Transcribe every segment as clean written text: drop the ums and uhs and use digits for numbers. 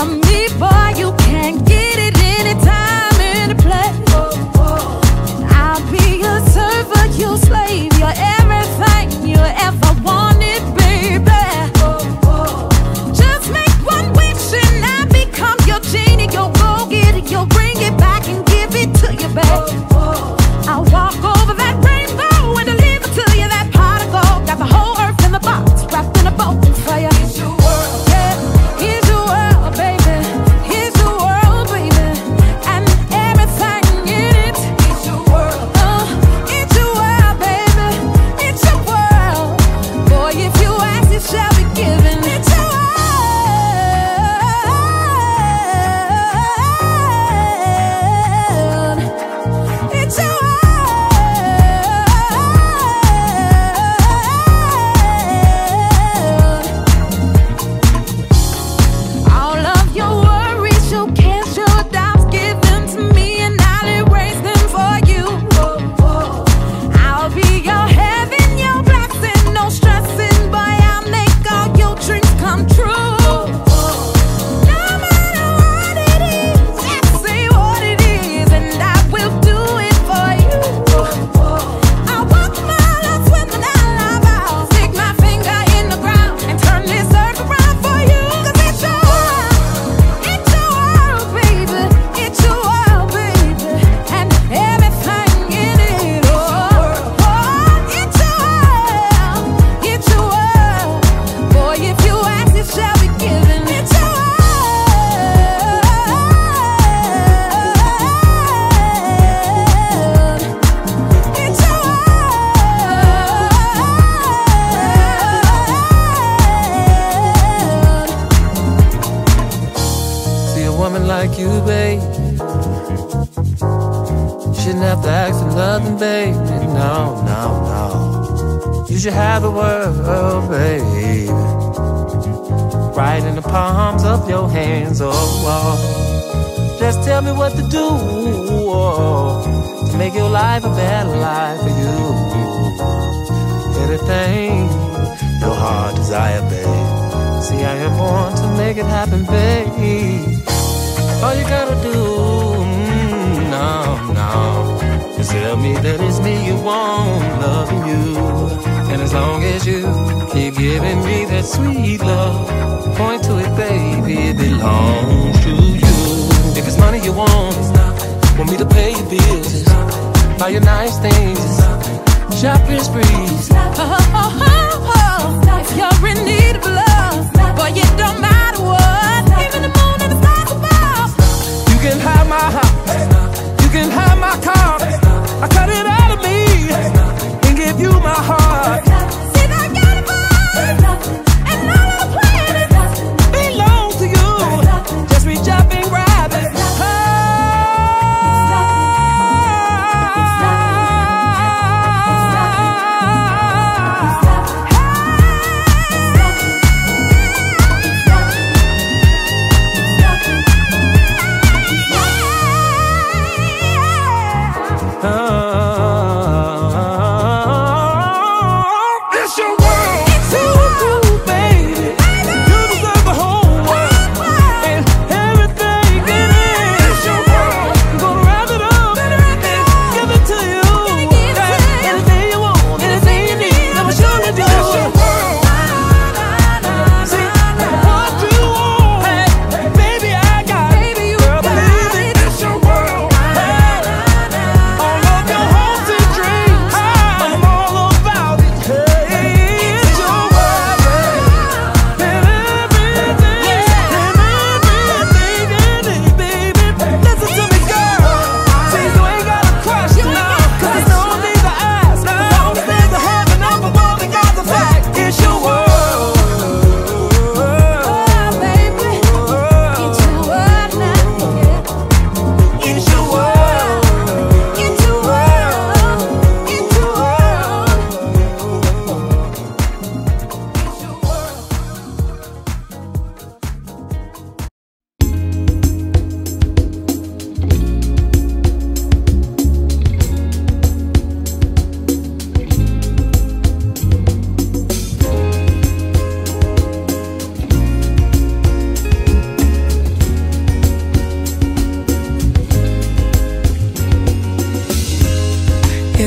from me, boy, you can't get it anytime, any place. I'll be your server, your slave, your everything you ever wanted, baby. Just make one wish and I become your genie. You'll go get it, you'll bring it back and give it to you, babe. I'll walk over that rainbow and deliver to you that pot of gold. Got the whole earth in the box, wrapped in a bow for you. Here's your world, yeah. Here's your world, baby. Here's your world, baby. And everything in it. It's your world. It's your world, baby. It's your world. Boy, if you ask, it shall be given. It's your world. It's your world. All of your worries, your cares, your doubts, give them to me and I'll erase them for you. I'll be your heaven, your blessing, no stressing, boy, I'll make all your dreams come true. No matter what it is, just say what it is and I will do it for you. I'll walk miles, swim the Nile out, stick my finger in the ground and turn this earth around for you. 'Cause it's your world, baby. It's your world, baby. And everything in it. It's your world. It's your world. Boy, if you ask, it shall be given. It's your world. It's your world. See a woman like you, babe, you shouldn't have to ask for nothing, baby. No, no, no. You should have the world, baby, right in the palms of your hands. Oh, just tell me what to do to make your life a better life for you. Anything your heart desire, babe. See, I am born to make it happen, babe. All you gotta do, no, no, just tell me that it's me you want, loving you. And as long as you keep giving me that sweet love, point to it, baby, it belongs to you. If it's money you want me to pay your bills, buy your nice things, shopping sprees. If you're in need of love, boy, it don't matter what. Even the moon and the stars above. You can have my house, you can have my car. I cut it out of me and give you my heart. See, I got it all, and all of the planets Belong to you. Just reach up and grab it.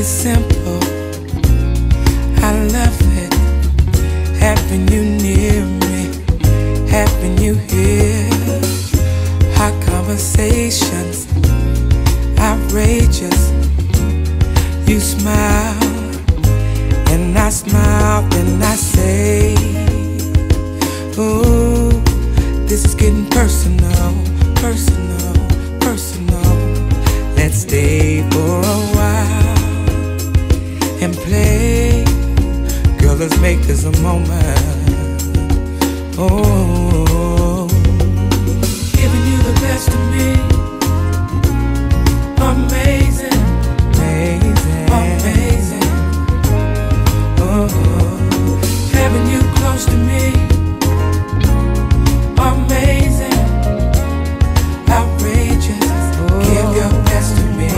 is simple. I love it, having you near me, having you here. Hot conversations, outrageous. You smile, and I smile, and I say, ooh, this is getting personal, personal, personal. Let's stay for a while and play. Girl, let's make this a moment. Oh, giving you the best of me. Amazing, amazing, amazing. Oh, having you close to me. Amazing, outrageous. Give your best to me.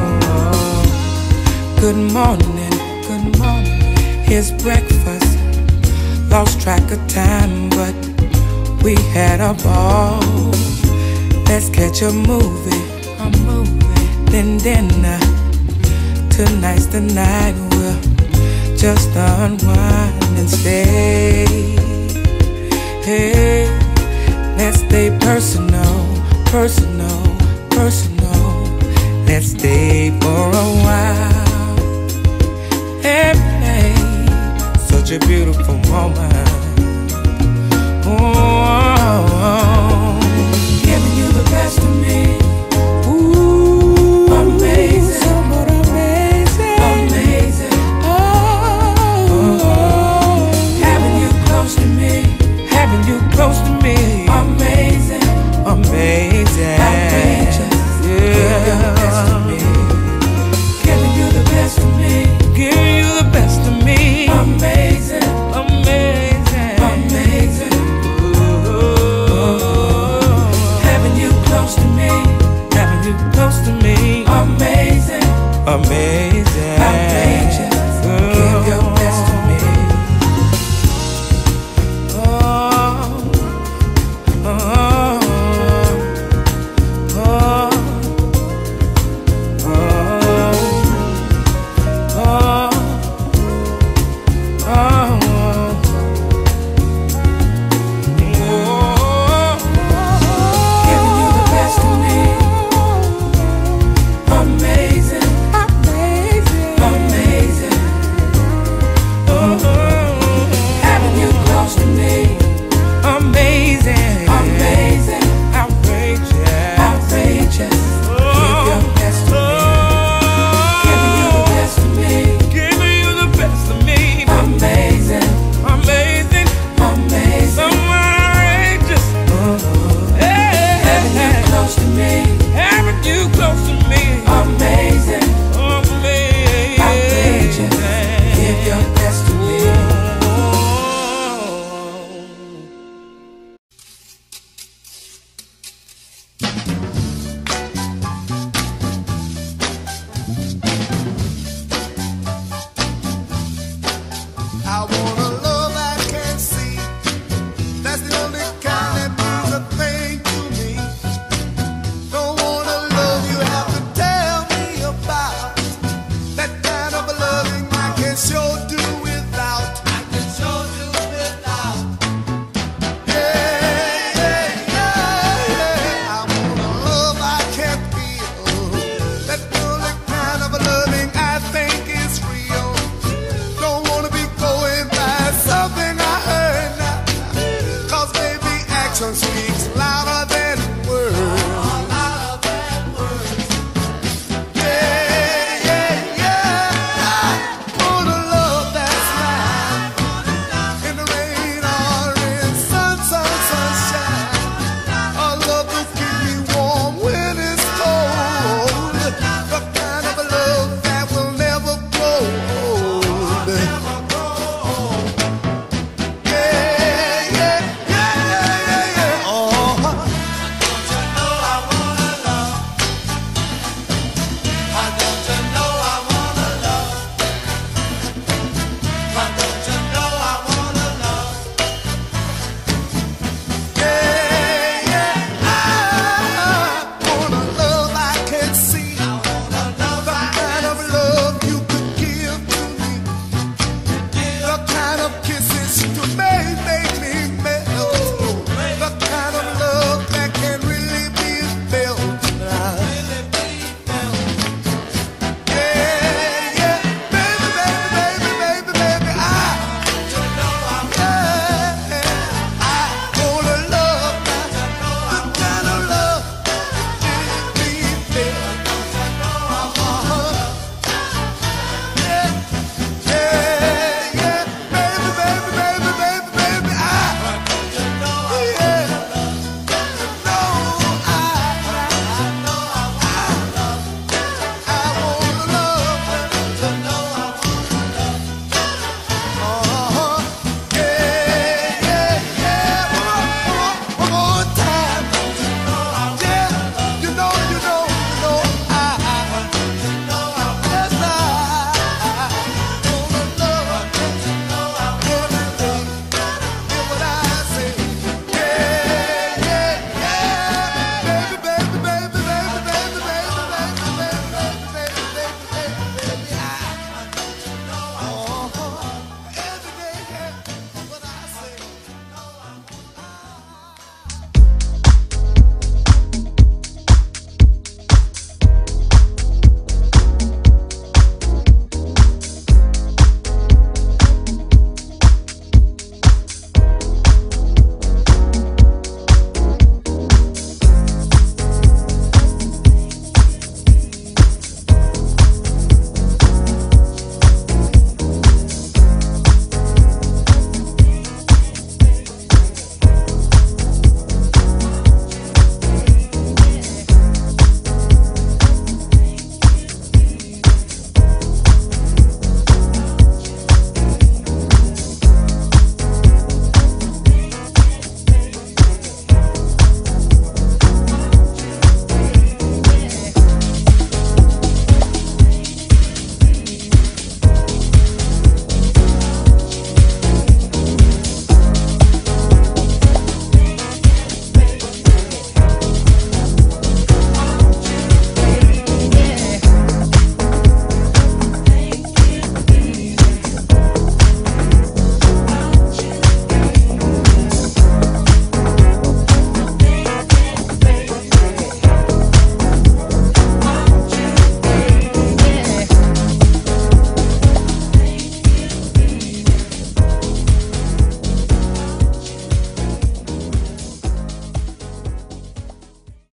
Good morning, good morning. Here's breakfast. Lost track of time, but we had a ball. Let's catch a movie, then dinner. Tonight's the night we'll just unwind and stay. Hey, let's stay personal, personal, personal. Let's stay for a while and play. Such a beautiful moment. Oh, giving you the best of me. Ooh, amazing, somewhat amazing, amazing. Oh, having you close to me, having you close to me. Amazing, amazing, outrageous. Yeah, giving you the best of me, giving you the best of me. Amazing, amazing, amazing. Ooh, having you close to me, having you close to me. Amazing, amazing.